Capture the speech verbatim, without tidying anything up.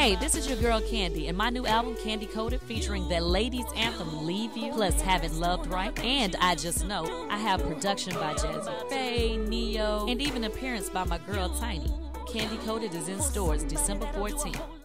Hey, this is your girl Kandi, and my new album, Kandi Koated, featuring that ladies anthem, Leave You, plus Have It Loved Right, and I Just Know. I have production by Jazzy Faye, Neo, and even appearance by my girl Tiny. Kandi Koated is in stores December fourteenth.